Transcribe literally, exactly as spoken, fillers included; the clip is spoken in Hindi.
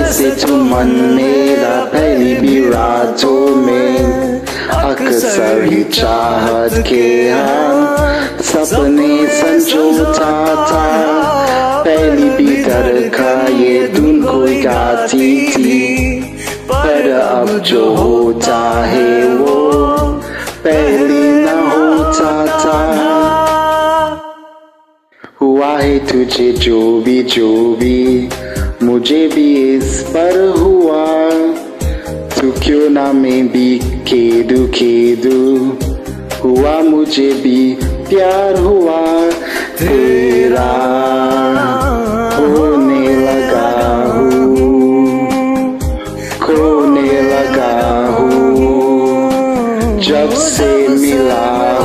से तुम मन मेरा पहली भी रातों में, अक्सर ही चाहत के हम सपने संजोता था। पहली भी तरका ये धुन कोई गाती थी, पर अब जो होता है वो पहले न होता था। हुआ है तुझे जो भी जो भी, मुझे भी इस पर हुआ। तू क्यों ना मैं भी खेदू खेदू, हुआ मुझे भी प्यार हुआ। तेरा होने लगा हूँ, खोने लगा हूँ, जब से मिला